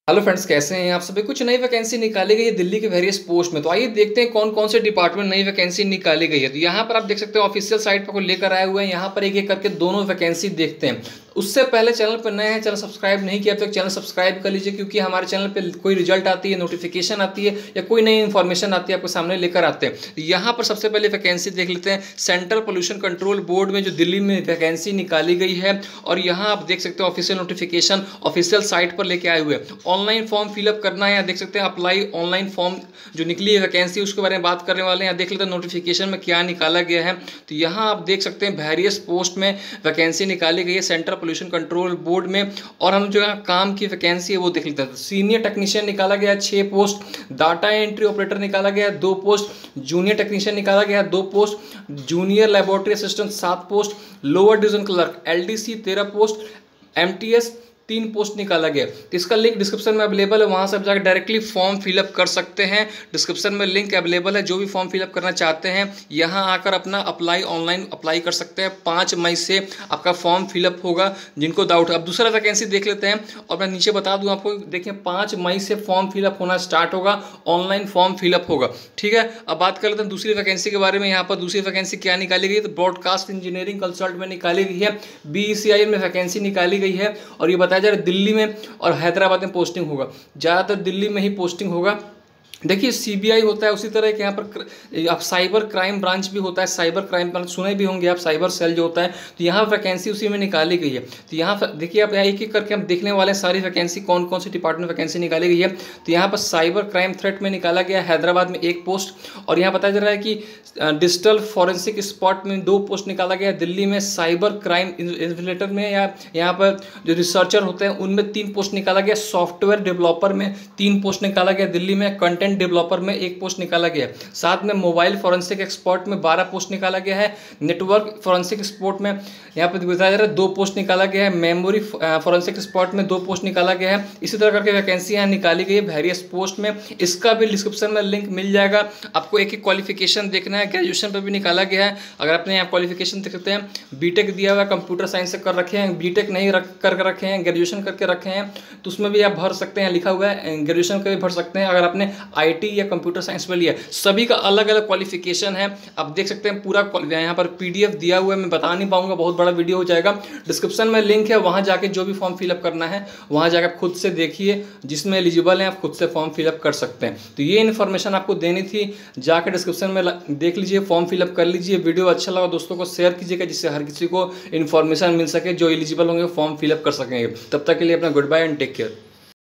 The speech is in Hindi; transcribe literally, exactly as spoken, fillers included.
हेलो फ्रेंड्स, कैसे हैं आप सभी। कुछ नई वैकेंसी निकाली गई है दिल्ली के वेरियस पोस्ट में। तो आइए देखते हैं कौन कौन से डिपार्टमेंट नई वैकेंसी निकाली गई है। तो यहाँ पर आप देख सकते हो ऑफिशियल साइट पर को लेकर आए हुए हैं। यहाँ पर एक एक करके दोनों वैकेंसी देखते हैं। उससे पहले चैनल पर नए हैं, चैनल सब्सक्राइब नहीं किया तो चैनल सब्सक्राइब कर लीजिए, क्योंकि हमारे चैनल पे कोई रिजल्ट आती है, नोटिफिकेशन आती है या कोई नई इन्फॉर्मेशन आती है आपके सामने लेकर आते हैं। यहाँ पर सबसे पहले वैकेंसी देख लेते हैं। सेंट्रल पोल्यूशन कंट्रोल बोर्ड में जो दिल्ली में वैकेंसी निकाली गई है, और यहाँ आप देख सकते हो ऑफिशियल नोटिफिकेशन ऑफिशियल साइट पर लेके आए हुए हैं। ऑनलाइन फॉर्म फिलअप करना है। यहाँ देख सकते हैं अप्लाई ऑनलाइन फॉर्म जो निकली है वैकेंसी, उसके बारे में बात करने वाले हैं। यहाँ देख लेते हैं नोटिफिकेशन में क्या निकाला गया है। तो यहाँ आप देख सकते हैं वेरियस पोस्ट में वैकेंसी निकाली गई है सेंट्रल पोल्यूशन कंट्रोल बोर्ड में। और हम जो है काम की वैकेंसी है वो देख लेते हैं। सीनियर टेक्नीशियन निकाला गया है छः पोस्ट, डाटा एंट्री ऑपरेटर निकाला गया है दो पोस्ट, जूनियर टेक्नीशियन निकाला गया है दो पोस्ट, जूनियर लेबोरेटरी असिस्टेंट सात post, lower division clerk LDC तेरह पोस्ट, एमटीएस तीन पोस्ट निकाला गया। तो इसका लिंक डिस्क्रिप्शन में अवेलेबल है, वहां से आप जाकर डायरेक्टली फॉर्म फिलअप कर सकते हैं। डिस्क्रिप्शन में लिंक अवेलेबल है, जो भी फॉर्म फिलअप करना चाहते हैं यहां आकर अपना अप्लाई ऑनलाइन अप्लाई कर सकते हैं। पाँच मई से आपका फॉर्म फिलअप होगा, जिनको डाउट है। अब दूसरा वैकेंसी देख लेते हैं, और मैं नीचे बता दूं आपको, देखिए पाँच मई से फॉर्म फिलअप होना स्टार्ट होगा, ऑनलाइन फॉर्म फिलअप होगा। ठीक है, अब बात कर लेते हैं दूसरी वैकेंसी के बारे में। यहाँ पर दूसरी वैकेंसी क्या निकाली गई है, तो ब्रॉडकास्ट इंजीनियरिंग कंसल्ट में निकाली गई है। बीईसीआई में वैकेंसी निकाली गई है, और ये बताया जा रहा है दिल्ली में और हैदराबाद में पोस्टिंग होगा। ज़्यादातर दिल्ली में ही पोस्टिंग होगा। देखिए सीबीआई होता है, उसी तरह के यहाँ पर आप साइबर क्राइम ब्रांच भी होता है। साइबर क्राइम ब्रांच सुने भी होंगे आप, साइबर सेल जो होता है। तो यहाँ वैकेंसी उसी में निकाली गई है। तो यहाँ देखिए आप यहाँ एक एक करके हम देखने वाले हैं सारी वैकेंसी कौन कौन सी डिपार्टमेंट वैकेंसी निकाली गई है। तो यहाँ पर साइबर क्राइम थ्रेट में निकाला गया हैदराबाद में एक पोस्ट, और यहाँ बताया जा रहा है कि डिजिटल फॉरेंसिक स्पॉट में दो पोस्ट निकाला गया है। दिल्ली में साइबर क्राइम इन्वेस्टिगेटर में या यहाँ पर जो रिसर्चर होते हैं उनमें तीन पोस्ट निकाला गया। सॉफ्टवेयर डेवलपर में तीन पोस्ट निकाला गया दिल्ली में। कंटेंट डेवलपर में एक पोस्ट निकाला गया है। साथ में मोबाइल फॉरेंसिक एक्सपर्ट में बारह पोस्ट निकाला गया है। नेटवर्क फॉरेंसिक एक्सपर्ट में यहाँ पर बताया जा रहा है दो पोस्ट निकाला गया है। मेमोरी फॉरेंसिक एक्सपर्ट में दो पोस्ट निकाला गया है। इसी तरह करके वैकेंसी यहाँ निकाली गई है वेरियस पोस्ट में। इसका भी डिस्क्रिप्शन में लिंक मिल जाएगा आपको। एक एक क्वालिफिकेशन देखना है। ग्रेजुएशन पर भी निकाला गया है। अगर आपने यहाँ क्वालिफिकेशन देख सकते हैं, बीटेक दिया हुआ, कंप्यूटर साइंस से कर रखे हैं, बीटेक नहीं रख कर रखे हैं, ग्रेजुएशन करके रखे हैं, तो उसमें भी आप भर सकते हैं। लिखा हुआ है ग्रेजुएशन का भी भर सकते हैं। अगर आपने आईटी या कंप्यूटर साइंस में लिया, सभी का अलग अलग क्वालिफिकेशन है। आप देख सकते हैं पूरा यहाँ पर पीडीएफ दिया हुआ है। मैं बता नहीं पाऊंगा, बहुत बड़ा वीडियो हो जाएगा। डिस्क्रिप्शन में लिंक है, वहां जाके जो भी फॉर्म फिलअप करना है वहां जाकर आप खुद से देखिए, जिसमें एलिजिबल है आप खुद से फॉर्म फिलअप कर सकते हैं। तो ये इन्फॉर्मेशन आपको देनी थी, जाकर डिस्क्रिप्शन में देख लीजिए, फॉर्म फिलअप कर लीजिए। वीडियो अच्छा लगा दोस्तों को शेयर कीजिएगा, जिससे हर किसी को इन्फॉर्मेशन मिल सके, जो एलिजिबल होंगे फॉर्म फिलअप कर सकेंगे। तब तक के लिए अपना goodbye and take care.